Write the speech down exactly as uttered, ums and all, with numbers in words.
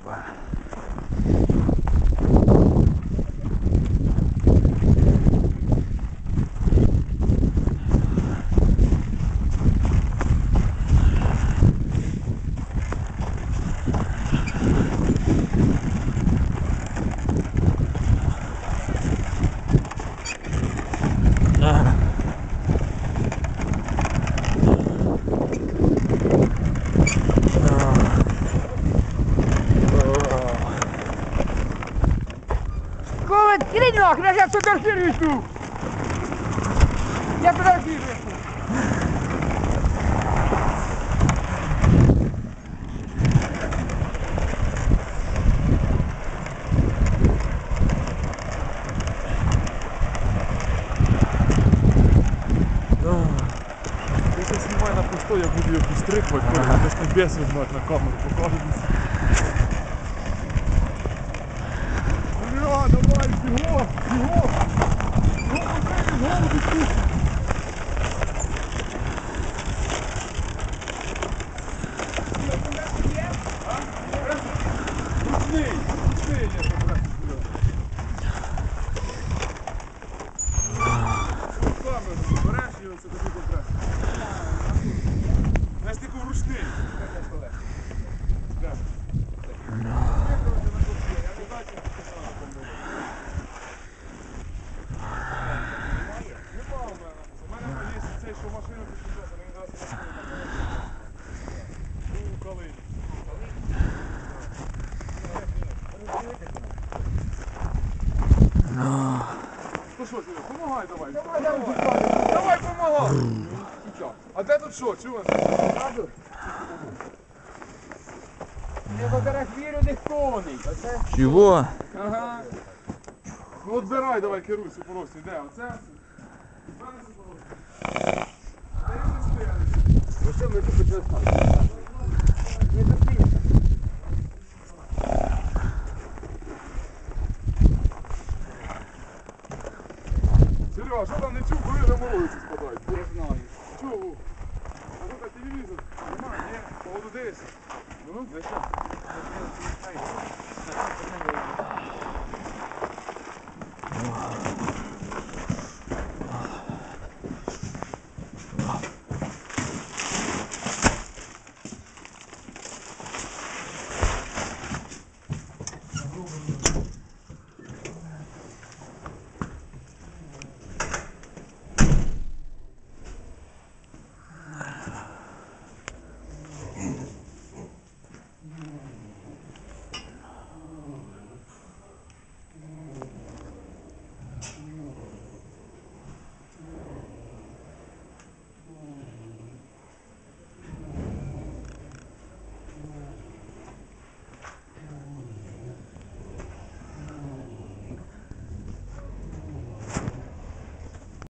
Клинок, я фотографирую тут. Я фотографирую. Если снимаю на пустой, я буду ее пристрыкивать, потому что без возьмет на камеру покажет. Ура, давай, бегом, бегом! Ну що, Серега, помагай давай. Давай, давай, давай, помагай. А де тут що? Чого? Я фотографірую десь повний. Чого? Ага. Ну от збирай, давай, керуйся, просто йде. Оце. Ну що, ми тут почали ставити? Не зустрінемося. Серега, що там не чув, коли вже морозиці спадають? Не знаю. Чого? А тут телевізор. Нема, ні, погоду десь. Ну, ну, десь.